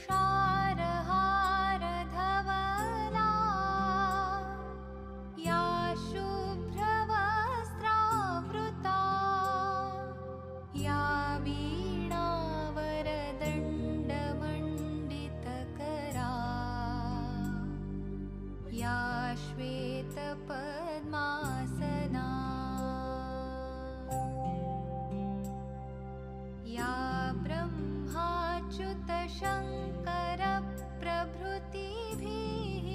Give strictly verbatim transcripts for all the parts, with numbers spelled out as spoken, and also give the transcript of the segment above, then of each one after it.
तुषारहारधवला या शुभ्रवस्त्रावृता या वीणावरदण्डमण्डितकरा या श्वेतपद्मासना या ब्रह्माच्युतशङ्करप्रभृतिभिः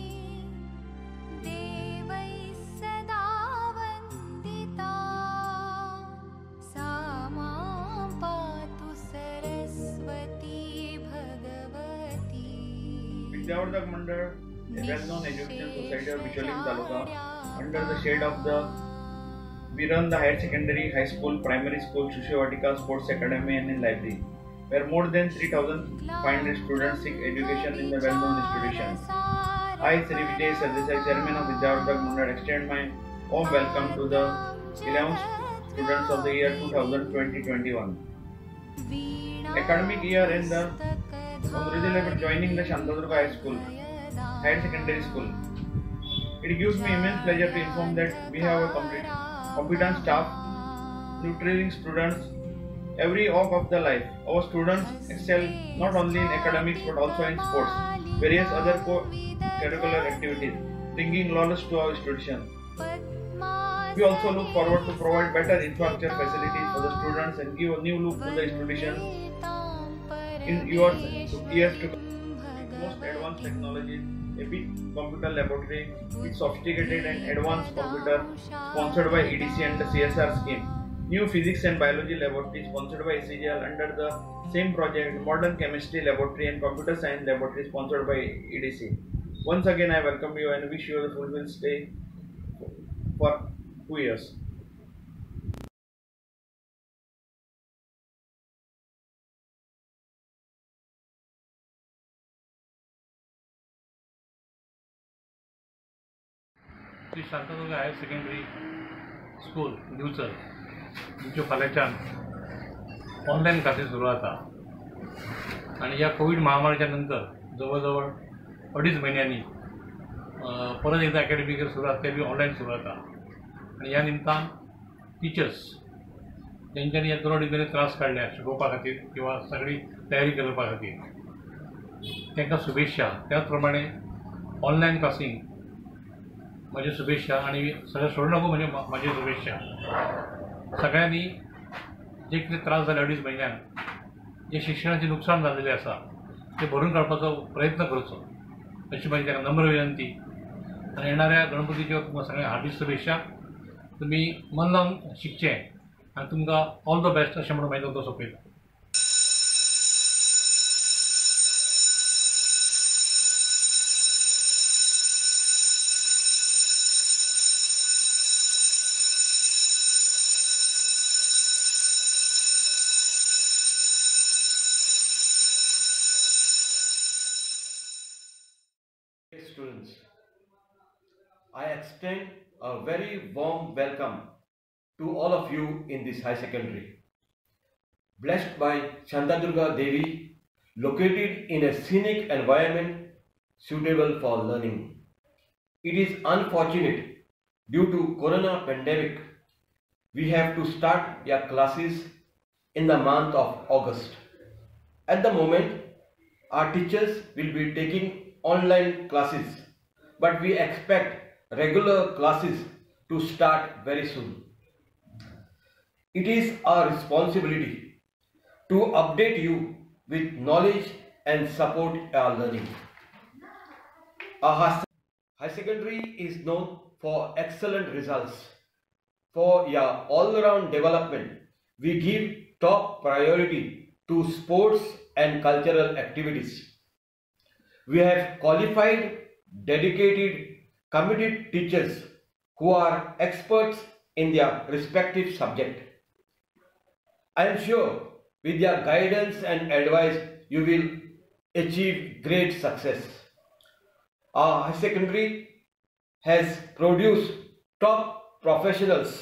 देवैः सदा वन्दिता सा मां पातु सरस्वती भगवती. Vidyavardak Mandal, a well-known education society of Bisholim Taluka, under the shade of the we run the Higher Secondary, High School, Primary School, Shushavatika, Sports Academy and in Library, where more than three thousand five hundred students seek education in the well-known institutions. I, Sri Vijay Sardesai, Chairman of Vidyavardak Mandal, extend my warm welcome to the eleventh students of the year two thousand twenty to twenty-one. Academic year in the congratulations for joining the Shantadurga High School, Higher Secondary School. It gives me immense pleasure to inform that we have a complete competent staff, nurturing students, every walk of the life. Our students excel not only in academics but also in sports, various other co-curricular activities, bringing knowledge to our institution. We also look forward to provide better infrastructure facilities for the students and give a new look to the institution in years to come. Most advanced technologies, a big computer laboratory with sophisticated and advanced computer sponsored by E D C and the C S R scheme. New physics and biology laboratory sponsored by A C G L under the same project. Modern chemistry laboratory and computer science laboratory sponsored by E D C. Once again, I welcome you and wish you the fulfilled stay for two years. Shri Shantadurga higher secondary school Divchal तुमच्यो फाल्यांच्यान online classes सुरू जाता आनी ह्या Covid महामारीच्या नंतर जवळ जवळ अडीच महिन्यांनी परत एकदा अकॅडमिक इयर सुरू जाता ते बी ऑनलायन सुरू जाता आनी ह्या निमतान टिचर्स तेंच्यांनी ह्या दोन अडीच म्हयने त्रास काडल्या शिकोवपा खातीर किंवा सगळी तयारी करपा खातीर तांकां शुभेच्छा. त्याच प्रमाणे ऑनलायन क्लासींक माझे शुभेच्छा आणि सगळ्या सोडू नको म्हणजे माझी शुभेच्छा. सगळ्यांनी जे कितें त्रास जाले अडीच म्हयन्यान जे शिक्षणाचें नुकसान जाल्लेलें आसा ते भरून काडपाचो प्रयत्न करचो अशी माझी ताका नम्र विनंती. आनी येणाऱ्या गणपतीच्यो तुमकां सगळ्यांक हार्दिक शुभेच्छा. तुमी मन लावन शिकचें आनी तुमकां ऑल द बेस्ट अशें म्हणून म्हाजो तो सोंपयता. Students, I extend a very warm welcome to all of you in this high secondary. Blessed by Shantadurga Devi, located in a scenic environment suitable for learning. It is unfortunate due to corona pandemic we have to start your classes in the month of August. At the moment, our teachers will be taking online classes, but we expect regular classes to start very soon. It is our responsibility to update you with knowledge and support our learning. Our high secondary is known for excellent results. For your all-round development, we give top priority to sports and cultural activities. We have qualified, dedicated, committed teachers who are experts in their respective subject. I am sure with your guidance and advice you will achieve great success. Our high secondary has produced top professionals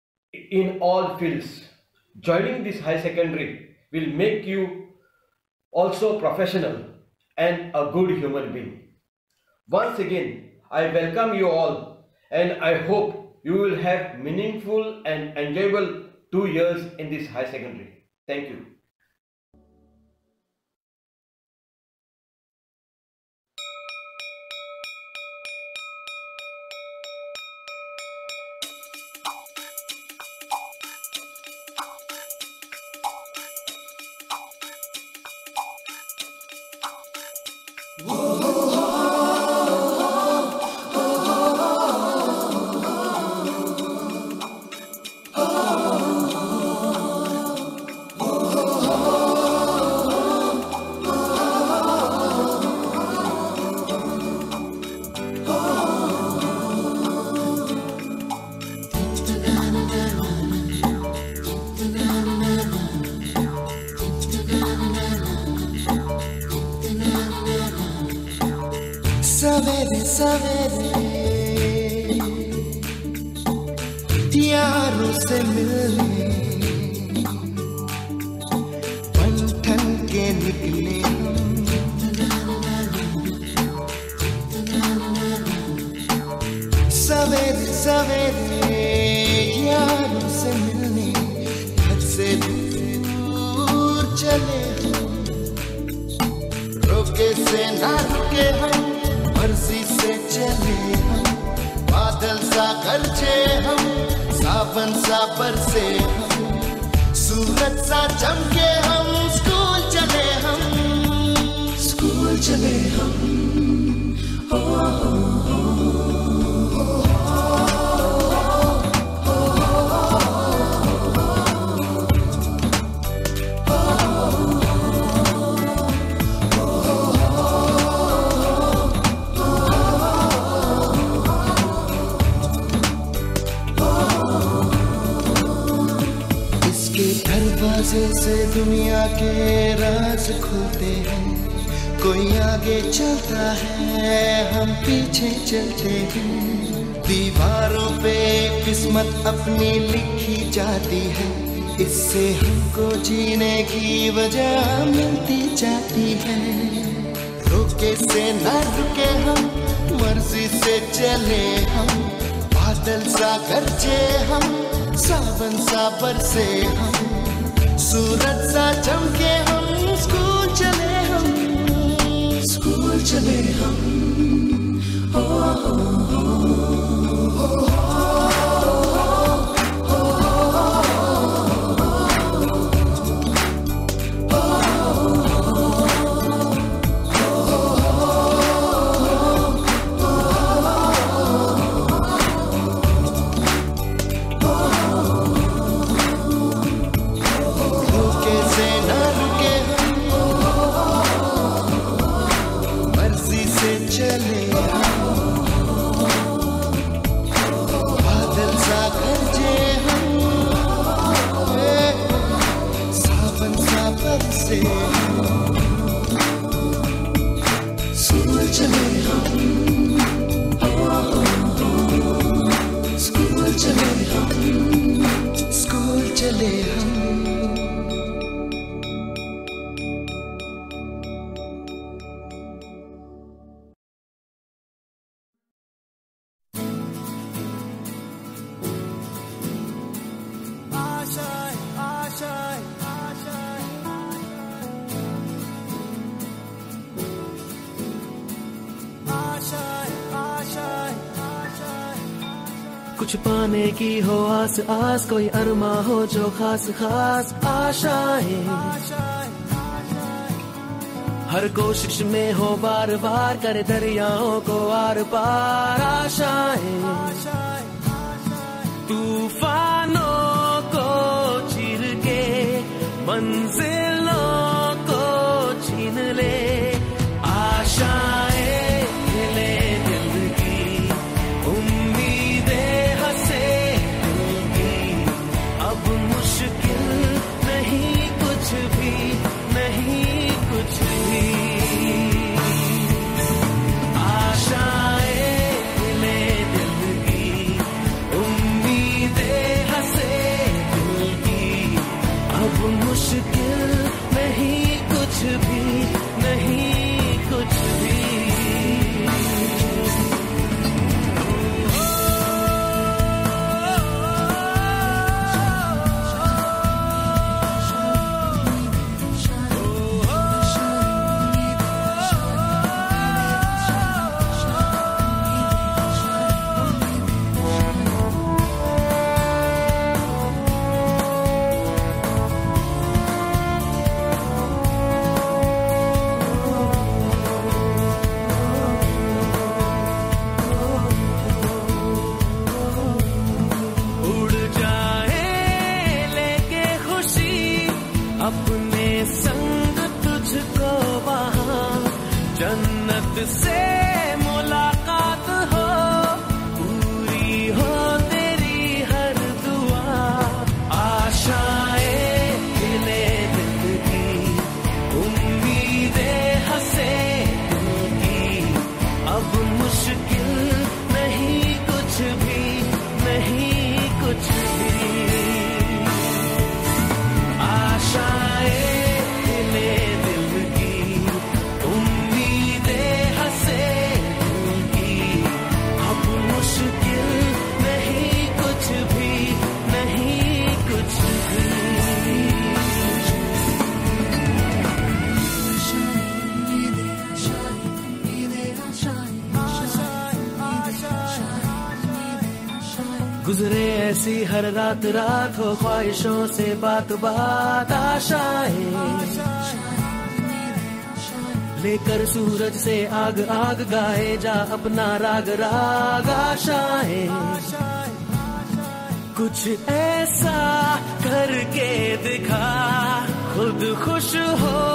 in all fields. Joining this high secondary will make you also professional and a good human being. Once again, I welcome you all and I hope you will have meaningful and enjoyable two years in this high secondary. Thank you. सवेरे सवेरे यारों से मिलने बन ठन के निकले सवेरे सवेरे यारों से मिलने घर से दूर चले रोके से ना रुके हम मर्जी से चले हम बादल सा गरजे हम सावन सा बरसे हम सूरज सा चमके हम स्कूल चले हम स्कूल चले हम ओ, ओ, ओ, दरवाजे से दुनिया के राज खुलते हैं कोई आगे चलता है हम पीछे चलते हैं दीवारों पे किस्मत अपनी लिखी जाती है इससे हमको जीने की वजह मिलती जाती है रोके से ना रुके हम मर्जी से चले हम बादल सा गरजे हम सावन सा बरसे हम सूरज सा चमके हम स्कूल चले हम स्कूल चले हम ओ, ओ, ओ, ओ, स्कूल चले हम स्कूल चले हम स्कूल चले हम कुछ पाने की हो आस आस कोई अरमा हो जो खास खास आशाएं हर कोशिश में हो बार बार करे दरियाओं को आर पार आशाएं तूफानों को चीर के मंजिलों को छीन ले आशाएं मुश्किल गुजरे ऐसी हर रात रात हो ख्वाहिशों से बात बात आशाएं लेकर सूरज से आग आग गाए जा अपना राग राग आशाएं कुछ ऐसा करके दिखा खुद खुश हो